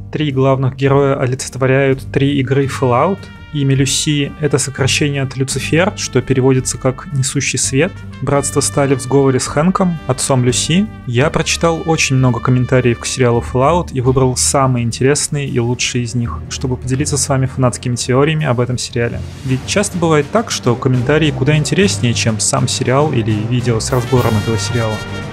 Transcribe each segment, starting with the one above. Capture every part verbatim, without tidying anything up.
Три главных героя олицетворяют три игры Fallout. Имя Люси — это сокращение от Люцифер, что переводится как «несущий свет». Братство стали в сговоре с Хэнком, отцом Люси. Я прочитал очень много комментариев к сериалу Fallout и выбрал самые интересные и лучшие из них, чтобы поделиться с вами фанатскими теориями об этом сериале. Ведь часто бывает так, что комментарии куда интереснее, чем сам сериал или видео с разбором этого сериала.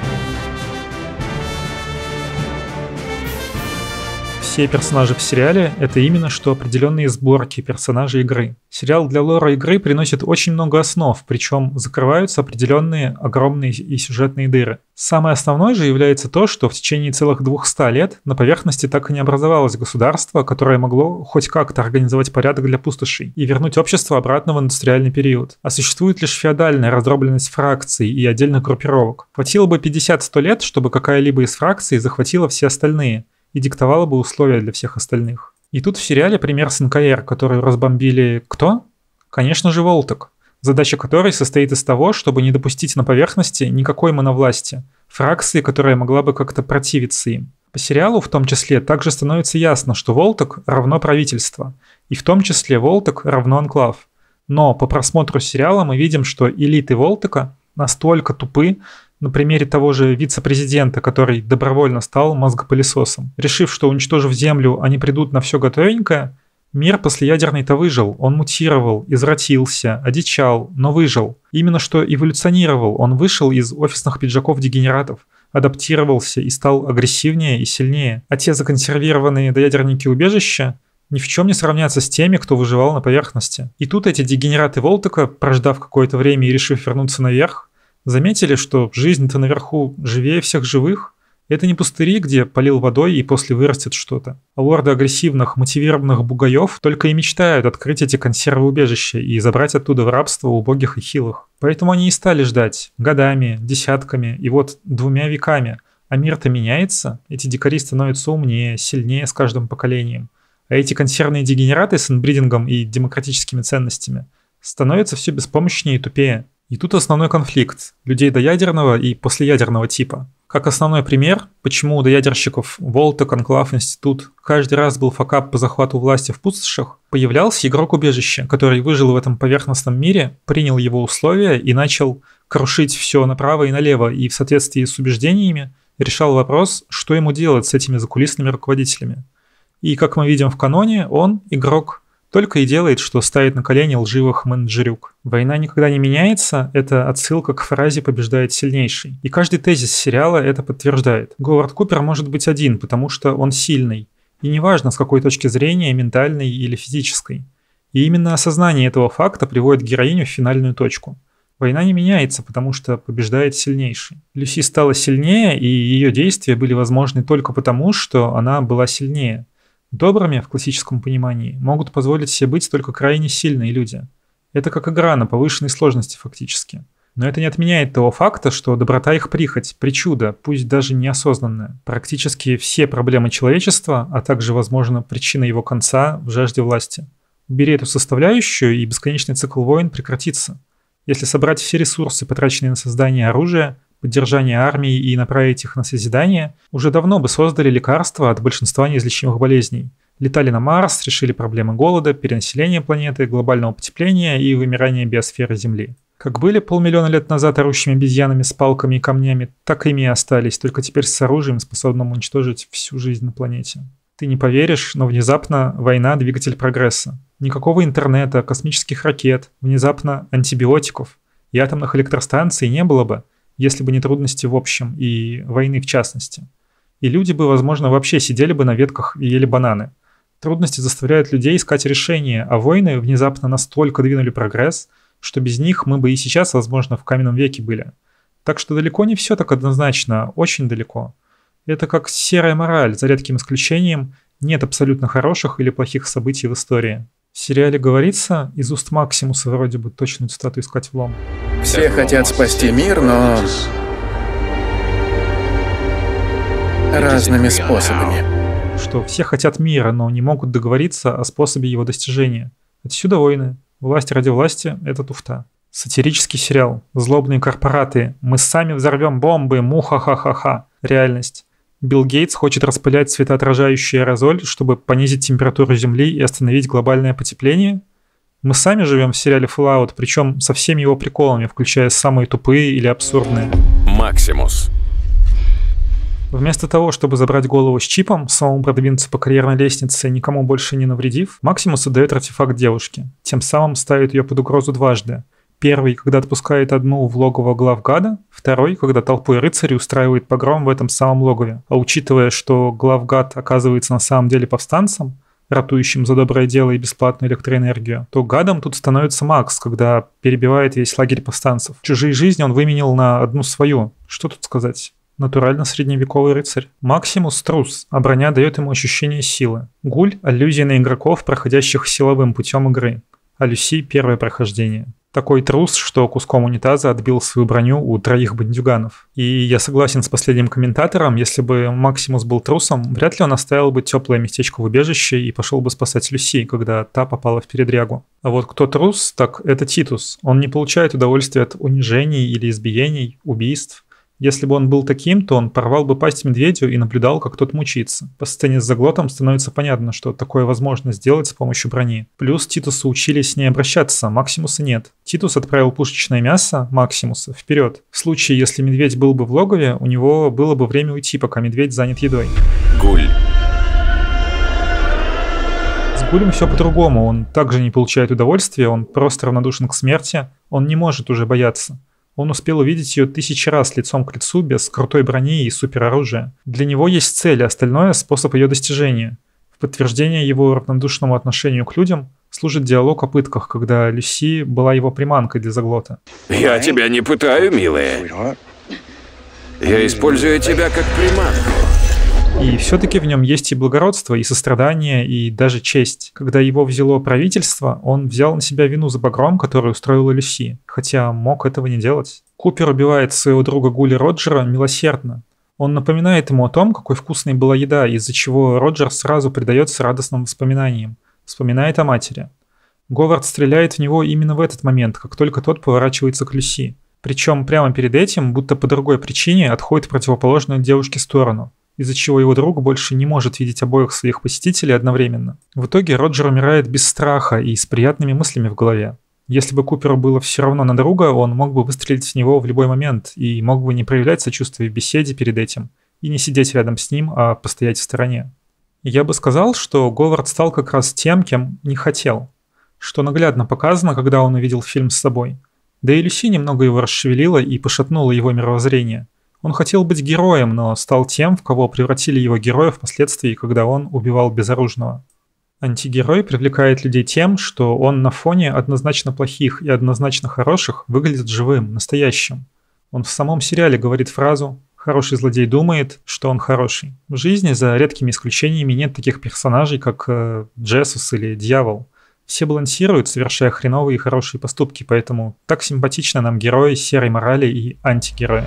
Все персонажи в сериале — это именно что определенные сборки персонажей игры. Сериал для лора игры приносит очень много основ, причем закрываются определенные огромные и сюжетные дыры. Самое основное же является то, что в течение целых двухсот лет на поверхности так и не образовалось государство, которое могло хоть как-то организовать порядок для пустошей и вернуть общество обратно в индустриальный период. А существует лишь феодальная раздробленность фракций и отдельных группировок. Хватило бы пятьдесят-сто лет, чтобы какая-либо из фракций захватила все остальные и диктовала бы условия для всех остальных. И тут в сериале пример с эн ка эр, который разбомбили кто? Конечно же, Волтек, задача которой состоит из того, чтобы не допустить на поверхности никакой моновласти, фракции, которая могла бы как-то противиться им. По сериалу в том числе также становится ясно, что Волтек равно правительство, и в том числе Волтек равно анклав. Но по просмотру сериала мы видим, что элиты Волтека настолько тупы, на примере того же вице-президента, который добровольно стал мозгопылесосом. Решив, что уничтожив Землю, они придут на все готовенькое, мир послеядерный-то выжил. Он мутировал, извратился, одичал, но выжил. Именно что эволюционировал. Он вышел из офисных пиджаков дегенератов, адаптировался и стал агрессивнее и сильнее. А те законсервированные доядерники убежища ни в чем не сравнятся с теми, кто выживал на поверхности. И тут эти дегенераты Волтека, прождав какое-то время и решив вернуться наверх, заметили, что жизнь-то наверху живее всех живых. Это не пустыри, где полил водой и после вырастет что-то. А лорды агрессивных, мотивированных бугаев только и мечтают открыть эти консервы-убежища и забрать оттуда в рабство убогих и хилых. Поэтому они и стали ждать годами, десятками и вот двумя веками. А мир-то меняется, эти дикари становятся умнее, сильнее с каждым поколением. А эти консервные дегенераты с инбридингом и демократическими ценностями становятся все беспомощнее и тупее. И тут основной конфликт людей доядерного и послеядерного типа. Как основной пример, почему у доядерщиков Волтек, Анклав, Институт каждый раз был факап по захвату власти в пустошах, появлялся игрок убежища, который выжил в этом поверхностном мире, принял его условия и начал крушить все направо и налево, и в соответствии с убеждениями решал вопрос, что ему делать с этими закулисными руководителями. И как мы видим в каноне, он, игрок, только и делает, что ставит на колени лживых менеджерюк. Война никогда не меняется — это отсылка к фразе «побеждает сильнейший». И каждый тезис сериала это подтверждает. Говард Купер может быть один, потому что он сильный. И неважно, с какой точки зрения, ментальной или физической. И именно осознание этого факта приводит героиню в финальную точку. Война не меняется, потому что побеждает сильнейший. Люси стала сильнее, и ее действия были возможны только потому, что она была сильнее. Добрыми, в классическом понимании, могут позволить себе быть только крайне сильные люди. Это как игра на повышенной сложности фактически. Но это не отменяет того факта, что доброта их прихоть, причуда, пусть даже неосознанная. Практически все проблемы человечества, а также, возможно, причина его конца в жажде власти. Убери эту составляющую, и бесконечный цикл войн прекратится. Если собрать все ресурсы, потраченные на создание оружия, поддержание армии и направить их на созидание, уже давно бы создали лекарства от большинства неизлечимых болезней. Летали на Марс, решили проблемы голода, перенаселения планеты, глобального потепления и вымирания биосферы Земли. Как были полмиллиона лет назад орущими обезьянами с палками и камнями, так ими и остались, только теперь с оружием, способным уничтожить всю жизнь на планете. Ты не поверишь, но внезапно война – двигатель прогресса. Никакого интернета, космических ракет, внезапно антибиотиков и атомных электростанций не было бы, если бы не трудности в общем и войны в частности. И люди бы, возможно, вообще сидели бы на ветках и ели бананы. Трудности заставляют людей искать решения, а войны внезапно настолько двинули прогресс, что без них мы бы и сейчас, возможно, в каменном веке были. Так что далеко не все так однозначно, очень далеко. Это как серая мораль, за редким исключением нет абсолютно хороших или плохих событий в истории. В сериале говорится, из уст Максимуса вроде бы точную цитату искать влом. Все хотят спасти мир, но разными способами. Что все хотят мира, но не могут договориться о способе его достижения. Отсюда войны. Власть ради власти – это туфта. Сатирический сериал. Злобные корпораты. Мы сами взорвем бомбы. Муха-ха-ха-ха. Реальность. Билл Гейтс хочет распылять светоотражающий аэрозоль, чтобы понизить температуру Земли и остановить глобальное потепление? Мы сами живем в сериале Fallout, причем со всеми его приколами, включая самые тупые или абсурдные. Максимус. Вместо того, чтобы забрать голову с чипом, самому продвинуться по карьерной лестнице, никому больше не навредив, Максимус отдает артефакт девушке. Тем самым ставит ее под угрозу дважды. Первый, когда отпускает одну в логово главгада, второй, когда толпой рыцарей устраивает погром в этом самом логове. А учитывая, что главгад оказывается на самом деле повстанцем, ратующим за доброе дело и бесплатную электроэнергию, то гадом тут становится Макс, когда перебивает весь лагерь повстанцев. Чужие жизни он выменил на одну свою. Что тут сказать? Натурально средневековый рыцарь. Максимус трус, а броня дает ему ощущение силы. Гуль – аллюзия на игроков, проходящих силовым путем игры. А Люси – первое прохождение. Такой трус, что куском унитаза отбил свою броню у троих бандюганов. И я согласен с последним комментатором, если бы Максимус был трусом, вряд ли он оставил бы теплое местечко в убежище и пошел бы спасать Люси, когда та попала в передрягу. А вот кто трус, так это Титус. Он не получает удовольствия от унижений или избиений, убийств. Если бы он был таким, то он порвал бы пасть медведю и наблюдал, как тот мучится. По сцене с заглотом становится понятно, что такое возможно сделать с помощью брони. Плюс Титусу учили с ней обращаться, Максимуса нет. Титус отправил пушечное мясо Максимуса вперед. В случае, если медведь был бы в логове, у него было бы время уйти, пока медведь занят едой. Гуль. С Гулем все по-другому, он также не получает удовольствия, он просто равнодушен к смерти, он не может уже бояться. Он успел увидеть ее тысячи раз лицом к лицу без крутой брони и супероружия. Для него есть цель, а остальное – способ ее достижения. В подтверждение его равнодушному отношению к людям служит диалог о пытках, когда Люси была его приманкой для заглота. Я тебя не пытаю, милая. Я использую тебя как приманку. И все-таки в нем есть и благородство, и сострадание, и даже честь. Когда его взяло правительство, он взял на себя вину за погром, который устроила Люси, хотя мог этого не делать. Купер убивает своего друга Гули Роджера милосердно. Он напоминает ему о том, какой вкусной была еда, из-за чего Роджер сразу предается радостным воспоминаниям. Вспоминает о матери. Говард стреляет в него именно в этот момент, как только тот поворачивается к Люси. Причем прямо перед этим, будто по другой причине, отходит в противоположную девушке сторону, из-за чего его друг больше не может видеть обоих своих посетителей одновременно. В итоге Роджер умирает без страха и с приятными мыслями в голове. Если бы Куперу было все равно на друга, он мог бы выстрелить в него в любой момент и мог бы не проявлять сочувствия в беседе перед этим и не сидеть рядом с ним, а постоять в стороне. Я бы сказал, что Говард стал как раз тем, кем не хотел, что наглядно показано, когда он увидел фильм с собой. Да и Люси немного его расшевелила и пошатнула его мировоззрение. Он хотел быть героем, но стал тем, в кого превратили его героя впоследствии, когда он убивал безоружного. Антигерой привлекает людей тем, что он на фоне однозначно плохих и однозначно хороших выглядит живым, настоящим. Он в самом сериале говорит фразу «Хороший злодей думает, что он хороший». В жизни, за редкими исключениями, нет таких персонажей, как э, Джессус или Дьявол. Все балансируют, совершая хреновые и хорошие поступки, поэтому так симпатично нам герои серой морали и антигерои.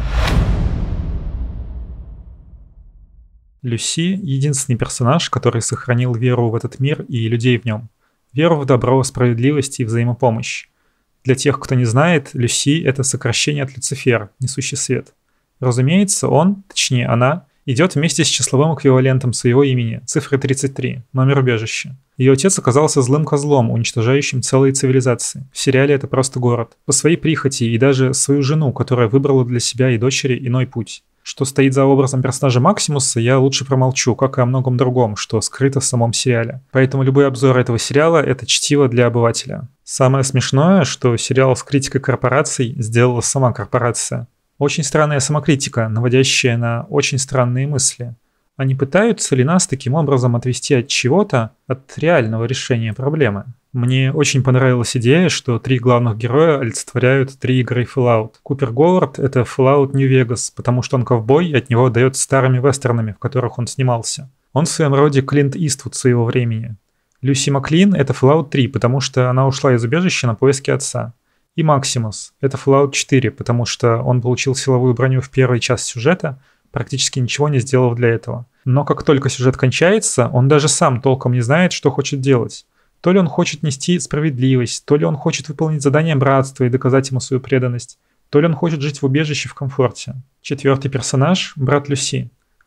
Люси – единственный персонаж, который сохранил веру в этот мир и людей в нем. Веру в добро, справедливость и взаимопомощь. Для тех, кто не знает, Люси – это сокращение от Люцифер, несущий свет. Разумеется, он, точнее она, идет вместе с числовым эквивалентом своего имени, цифрой тридцать три, номер убежища. Ее отец оказался злым козлом, уничтожающим целые цивилизации. В сериале это просто город. По своей прихоти и даже свою жену, которая выбрала для себя и дочери иной путь. Что стоит за образом персонажа Максимуса, я лучше промолчу, как и о многом другом, что скрыто в самом сериале. Поэтому любой обзор этого сериала – это чтиво для обывателя. Самое смешное, что сериал с критикой корпораций сделала сама корпорация. Очень странная самокритика, наводящая на очень странные мысли. А не пытаются ли нас таким образом отвести от чего-то, от реального решения проблемы? Мне очень понравилась идея, что три главных героя олицетворяют три игры Fallout. Купер Говард — это Fallout New Vegas, потому что он ковбой и от него отдает старыми вестернами, в которых он снимался. Он в своем роде Клинт Иствуд своего времени. Люси Маклин — это Fallout три, потому что она ушла из убежища на поиски отца. И Максимус — это Fallout четыре, потому что он получил силовую броню в первой части сюжета, практически ничего не сделав для этого. Но как только сюжет кончается, он даже сам толком не знает, что хочет делать. То ли он хочет нести справедливость, то ли он хочет выполнить задание братства и доказать ему свою преданность, то ли он хочет жить в убежище в комфорте. Четвертый персонаж – брат Люси.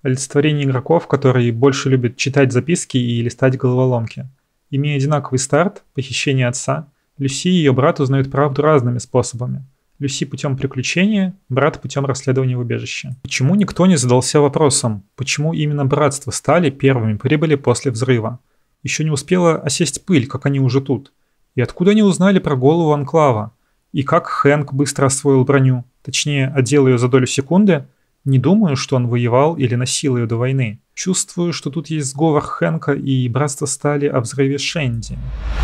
Олицетворение игроков, которые больше любят читать записки и листать головоломки. Имея одинаковый старт, похищение отца, Люси и ее брат узнают правду разными способами. Люси путем приключения, брат путем расследования в убежище. Почему никто не задался вопросом, почему именно братство стали первыми прибыли после взрыва? Еще не успела осесть пыль, как они уже тут. И откуда они узнали про голову Анклава? И как Хэнк быстро освоил броню, точнее, одел ее за долю секунды? Не думаю, что он воевал или носил ее до войны. Чувствую, что тут есть сговор Хэнка и братство стали о взрыве Шенди.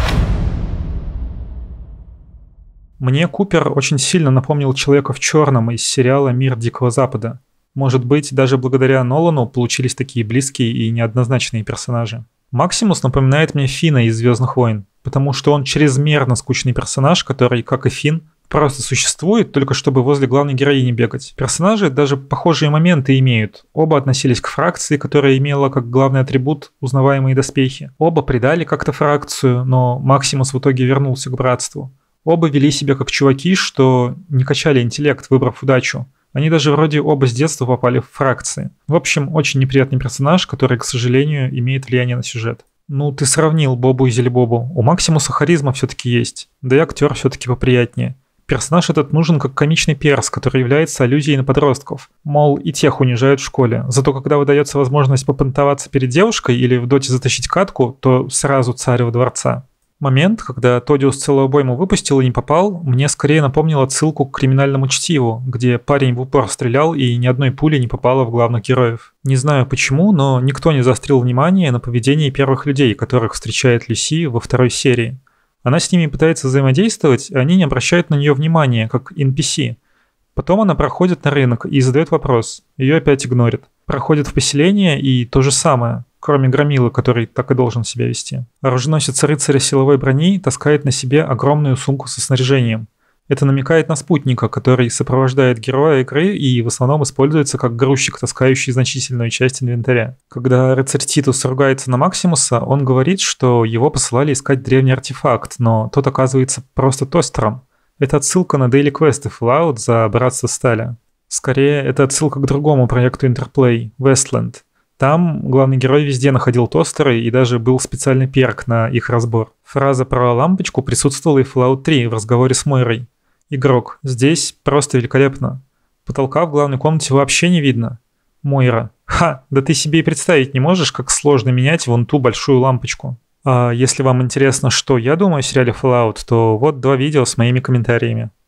Мне Купер очень сильно напомнил Человека в черном из сериала «Мир Дикого Запада». Может быть, даже благодаря Нолану получились такие близкие и неоднозначные персонажи. Максимус напоминает мне Финна из «Звездных войн», потому что он чрезмерно скучный персонаж, который, как и Финн, просто существует, только чтобы возле главной героини бегать. Персонажи даже похожие моменты имеют. Оба относились к фракции, которая имела как главный атрибут узнаваемые доспехи. Оба предали как-то фракцию, но Максимус в итоге вернулся к братству. Оба вели себя как чуваки, что не качали интеллект, выбрав удачу. Они даже вроде оба с детства попали в фракции. В общем, очень неприятный персонаж, который, к сожалению, имеет влияние на сюжет. Ну, ты сравнил Бобу и Зельбобу. У Максимуса харизма все-таки есть. Да и актер все-таки поприятнее. Персонаж этот нужен как комичный перс, который является аллюзией на подростков. Мол, и тех унижают в школе. Зато когда выдается возможность попонтоваться перед девушкой или в доте затащить катку, то сразу царь во дворца. Момент, когда Тодиус целую обойму выпустил и не попал, мне скорее напомнил отсылку к «Криминальному чтиву», где парень в упор стрелял и ни одной пули не попало в главных героев. Не знаю почему, но никто не заострил внимание на поведении первых людей, которых встречает Люси во второй серии. Она с ними пытается взаимодействовать, а они не обращают на нее внимания, как эн пи си. Потом она проходит на рынок и задает вопрос. Ее опять игнорит. Проходит в поселение и то же самое, кроме Громилы, который так и должен себя вести. Оруженосец рыцаря силовой брони таскает на себе огромную сумку со снаряжением. Это намекает на спутника, который сопровождает героя игры и в основном используется как грузчик, таскающий значительную часть инвентаря. Когда рыцарь Титус ругается на Максимуса, он говорит, что его посылали искать древний артефакт, но тот оказывается просто тостером. Это отсылка на дейли квесты Fallout за Братство Стали. Скорее, это отсылка к другому проекту Interplay – Westland. Там главный герой везде находил тостеры и даже был специальный перк на их разбор. Фраза про лампочку присутствовала и в Fallout три в разговоре с Мойрой. Игрок, здесь просто великолепно. Потолка в главной комнате вообще не видно. Мойра. Ха, да ты себе и представить не можешь, как сложно менять вон ту большую лампочку. А если вам интересно, что я думаю о сериале Fallout, то вот два видео с моими комментариями.